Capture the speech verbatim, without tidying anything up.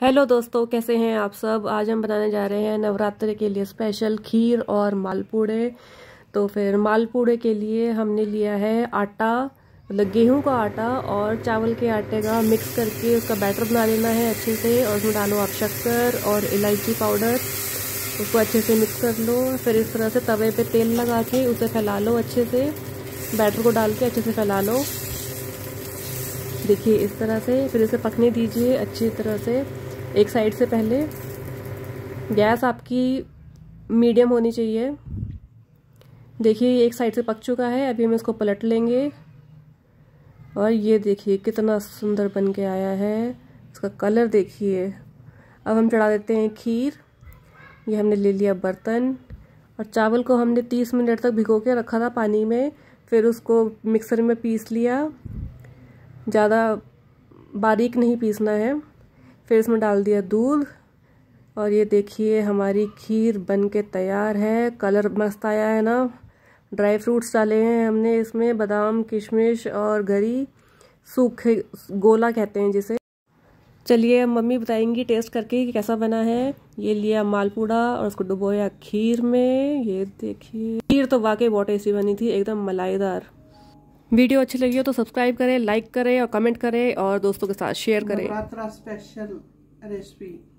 Hello दोस्तों, कैसे हैं आप सब। आज हम बनाने जा रहे हैं नवरात्रि के लिए स्पेशल खीर और मालपूड़े। तो फिर मालपूड़े के लिए हमने लिया है आटा, मतलब गेहूं का आटा और चावल के आटे का मिक्स करके उसका बैटर बना लेना है अच्छे से। और उसमें डालो आप शक्कर और इलायची पाउडर, उसको अच्छे से मिक्स कर लो। फिर इस तरह से तवे पे तेल लगा के उसे फैला लो अच्छे से, बैटर को डाल के अच्छे से फैला लो। देखिए इस तरह से। फिर इसे पकने दीजिए अच्छी तरह से। एक साइड से पहले गैस आपकी मीडियम होनी चाहिए। देखिए एक साइड से पक चुका है, अभी हम इसको पलट लेंगे। और ये देखिए कितना सुंदर बन के आया है, इसका कलर देखिए। अब हम चढ़ा देते हैं खीर। ये हमने ले लिया बर्तन, और चावल को हमने तीस मिनट तक भिगो के रखा था पानी में। फिर उसको मिक्सर में पीस लिया, ज़्यादा बारीक नहीं पीसना है। फिर इसमें डाल दिया दूध, और ये देखिए हमारी खीर बन के तैयार है। कलर मस्त आया है ना। ड्राई फ्रूट्स डाले हैं हमने इसमें, बादाम, किशमिश और गरी, सूखे गोला कहते हैं जिसे। चलिए मम्मी बताएंगी टेस्ट करके कि कैसा बना है। ये लिया मालपूड़ा और उसको डुबोया खीर में। ये देखिए खीर तो वाकई बहुत टेस्टी बनी थी, एकदम मलाईदार। वीडियो अच्छी लगी हो तो सब्सक्राइब करें, लाइक करें और कमेंट करें और दोस्तों के साथ शेयर करें। Navratra special recipe.